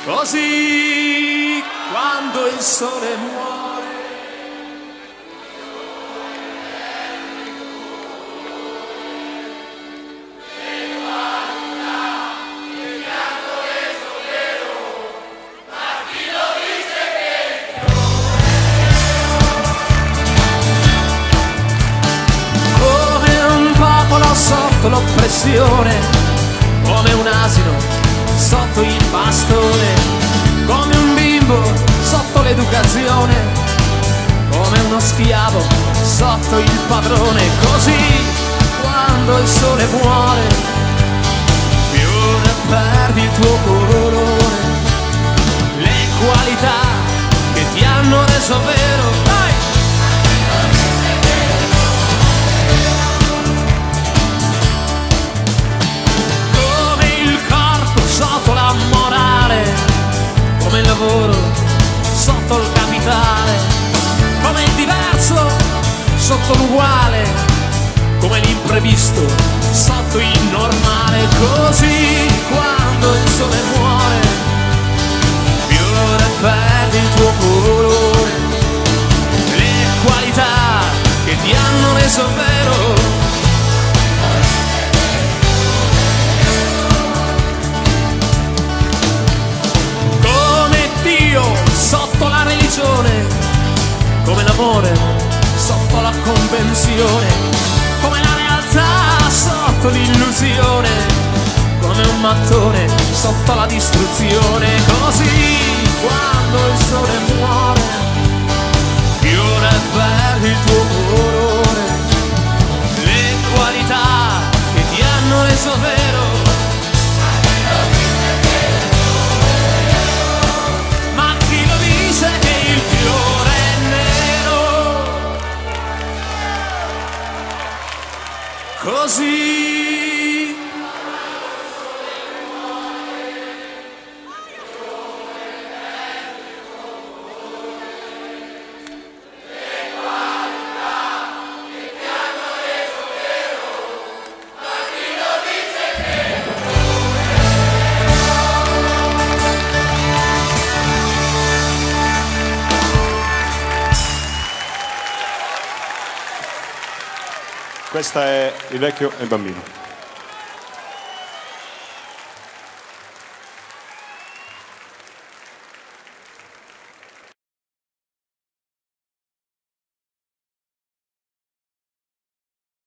Così quando il sole muore. Sotto l'oppressione, come un asino sotto il bastone, come un bimbo sotto l'educazione, come uno schiavo sotto il padrone. Così quando il sole muore, fiore perdi il tuo colore, le qualità che ti hanno reso vero. Sotto la morale, come il lavoro sotto il capitale, come il diverso sotto l'uguale, come l'imprevisto sotto il normale. Così quando il sole muore, fiore perdi il tuo colore, le qualità che ti hanno reso vero. Sotto la religione, come l'amore sotto la convenzione, come la realtà sotto l'illusione, come un mattone sotto la distruzione. Così quando il sole muore, fiore perdi il tuo colore, le qualità che ti hanno reso vero. Così Questa è Il vecchio e il bambino.